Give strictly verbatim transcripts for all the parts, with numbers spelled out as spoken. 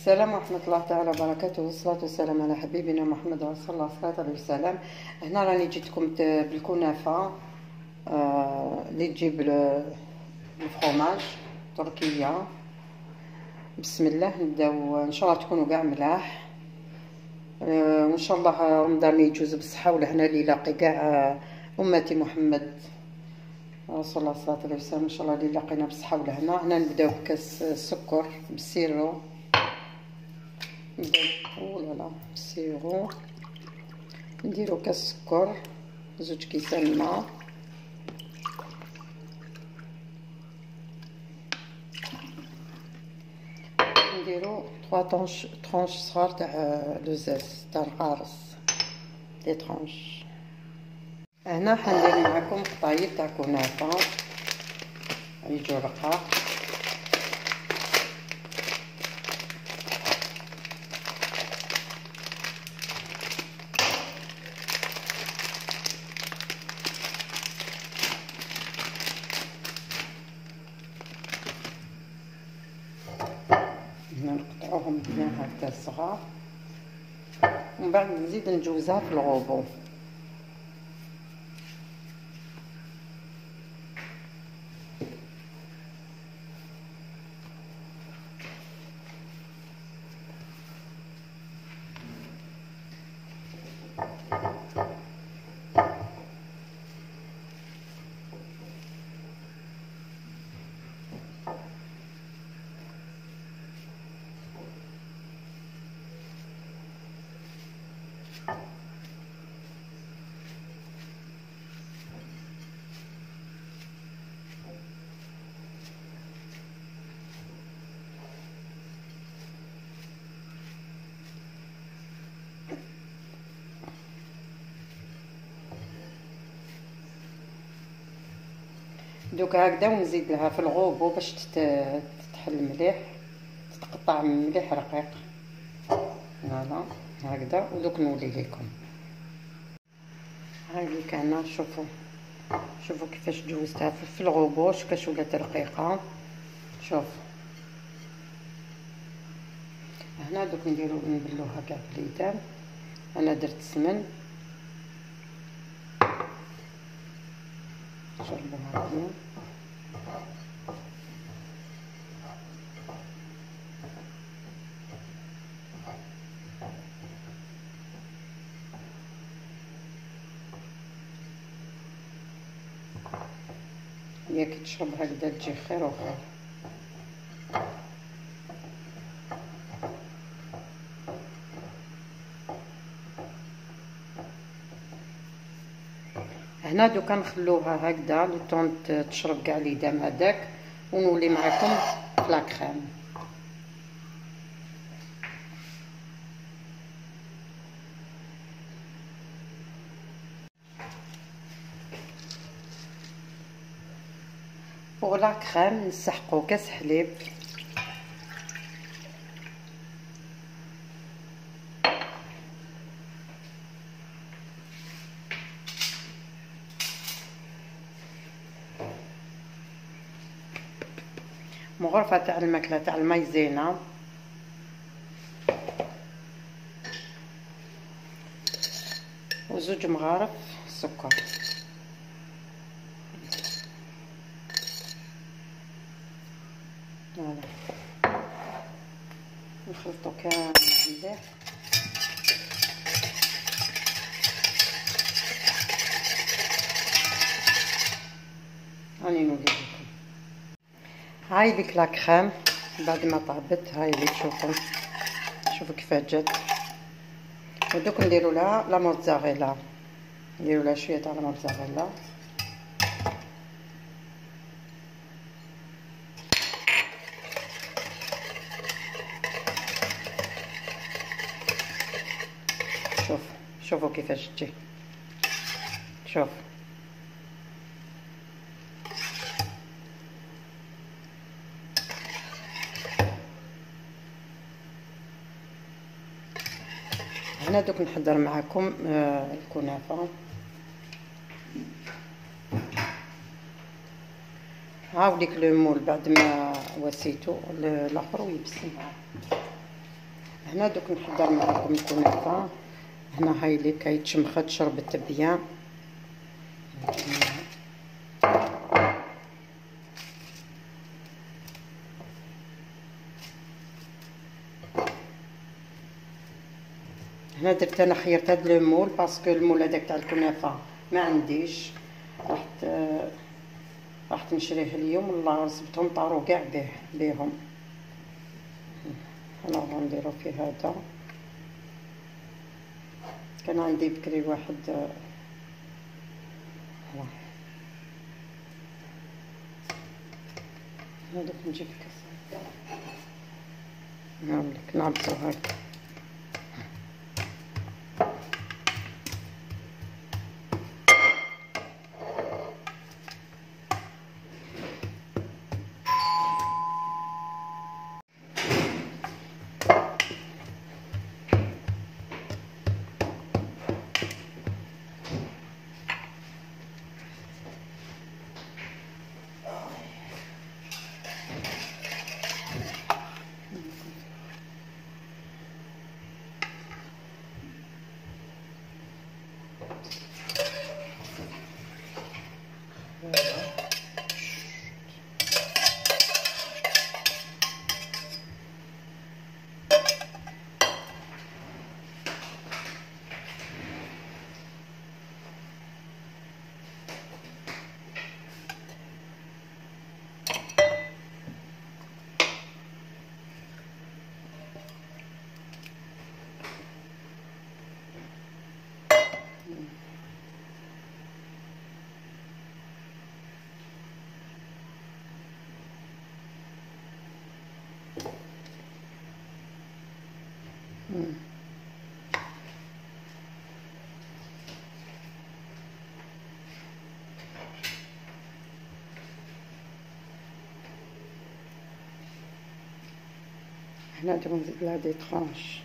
السلام ورحمة الله تعالى وبركاته، والصلاة والسلام على حبيبنا محمد رسول الله صلى الله عليه وسلم. هنا راني جيتكم بالكنافة اللي تجيب الفرomاج تركية. بسم الله نبداو، ان شاء الله تكونوا كاع ملاح، وان شاء الله رمضان يجوز بالصحة والهنا اللي يلاقي كاع امتي محمد رسول الله صلى الله عليه وسلم، ان شاء الله اللي لاقينا بالصحة والهنا. هنا نبداو بكاس السكر بالسيرو، نبداو لا بالسيرو، نديرو كاس سكر، زوج كيسان ماء، نديرو ثلاثة طونش طونش صغار تاع لوزاز تاع القارص، لي طونش. هنا حندير معكم قطايف تاع كنافه يجو رقاق، نقطعوهم بيان هكذا صغار، ومن بعد نزيد نجوزها في الغوبو. دوكا هكذا، ونزيد لها في الغوبو باش تتحل مليح، تتقطع مليح رقيق. فوالا هكذا، ودوك نولي لكم هاهي كان. شوفوا شوفوا كيفاش جوزتها في الغوبو، كاش ولات رقيقه. شوف هنا دوك نديرو نبلوها كاع باليدان. انا درت سمن، شربوها مزيان. هي كي تشرب هكذا تجي خير وخير. هنا دوكا نخلوها هكذا لو طون تشرب كاع ليدام هذاك، ونولي معكم في لاكريم. بوغ لاكريم نسحقو كاس حليب، مغرفة تاع الماكلة تاع المايزينا، وزوج مغارف سكر. فوالا نخلطو كامل مليح. راني نولي لكم هاي ديك لاكريم بعد ما طابت، هاي اللي تشوفوا شوفوا كيفاش جات. ودوك نديرو لها لا موتزاريلا، نديرو لها شويه تاع لا موتزاريلا. شوف شوفوا كيفاش تجي، شوف هنا دوك نحضر معكم الكنافه. هاو ديك لو مول بعد ما وسيتو الاخر ويبس معاه. هنا دوك نحضر معكم الكنافه. هنا هاي اللي كيتشمخت شربت بيان. هنا درت انا خيرت هاد المول باسكو المول هذاك تاع الكنافه ما عنديش، رحت رحت نشريه اليوم والله رسبتهم طاروا كاع به بيهم. انا غادي نديرو في هذا. كان عندي بكري واحد هذوك نجيب كاس نعملك نعبزو هكا. هنا نديرو نزيد لها دي طرونش.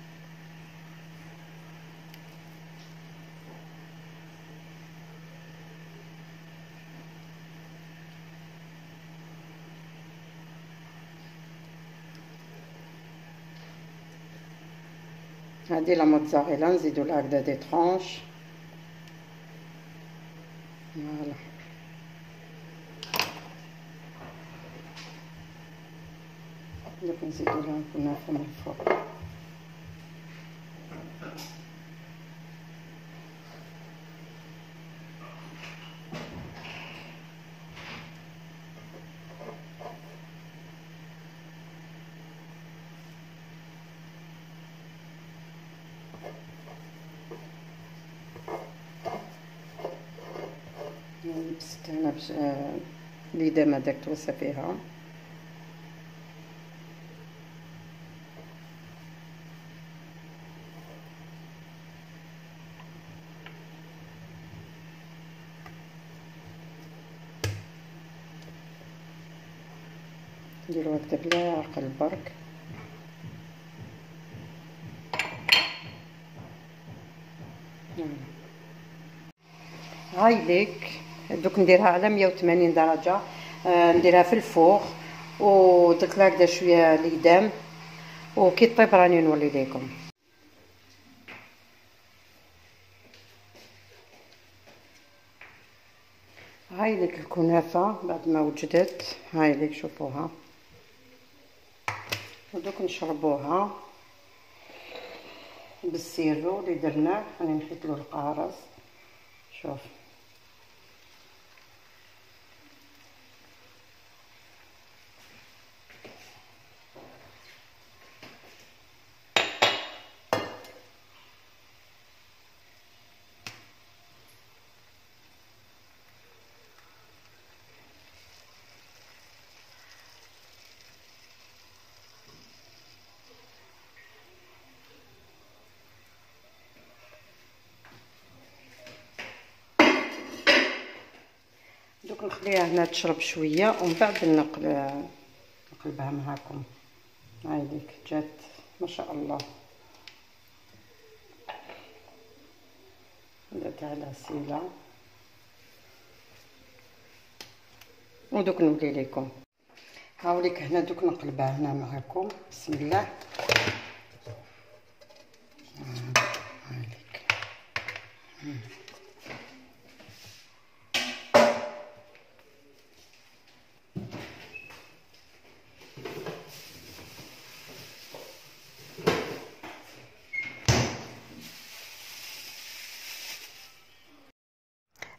هادي لا موتزاريلا نزيدو لها هكذا دي طرونش. فوالا دوك نزيدو لها الكنافه من الفوق. لبست هنا باش ليدام هداك توسى فيها. نديرو هكدا بلا عقل برك. هاي ليك دوك نديرها على مية وثمانين درجه. آه نديرها في الفوغ ودرت لها هكدا شويه ليدام وكي طيب راني نولي ليكم. هاي ليك الكنافه بعد ما وجدت. هاي ليك شوفوها ودوك نشربوها بالسيرو اللي درناه. راني نحيت له القارص. شوف دوك نخليها هنا تشرب شويه ومن بعد نقل نقلبها معاكم. هاي ليك جات ما شاء الله. هذا تاع العسيله ودوك نولي لكم. هاوليك هنا دوك نقلبها هنا معاكم. بسم الله.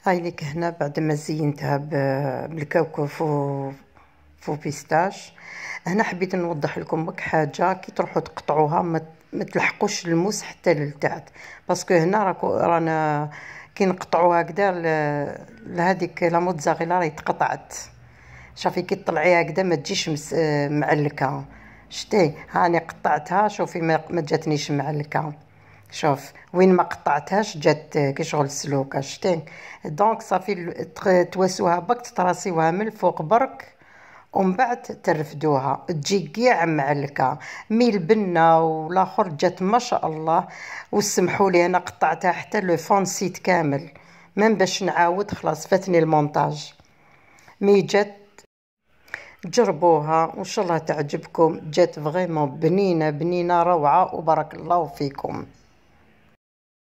هاي لك هنا بعد ما زينتها بالكاوكاو فو فو بيستاش. هنا حبيت نوضح لكم بك حاجه، كي تروحوا تقطعوها ما تلحقوش الموس حتى للتحت، باسكو هنا راكو رانا كي نقطعوها هكذا لهذيك لا موتزاريلا راهي تقطعت. شوفي كي تطلعيها هكذا ما تجيش معلكه. شتي هاني قطعتها، شوفي ما جاتنيش معلكه. شوف وين ما قطعتهاش جات كي شغل سلوكه. شتي دونك صافي تواسوها بك، تطراسيوها من الفوق برك ومن بعد ترفدوها تجي كاع معلكه. مي البنه والاخر جات ما شاء الله. وسمحوا لي انا قطعتها حتى لو فون سيت كامل، من باش نعاود خلاص فاتني المونتاج. مي جات جربوها وان شاء الله تعجبكم، جات فريمون بنينه بنينه روعه وبارك الله فيكم.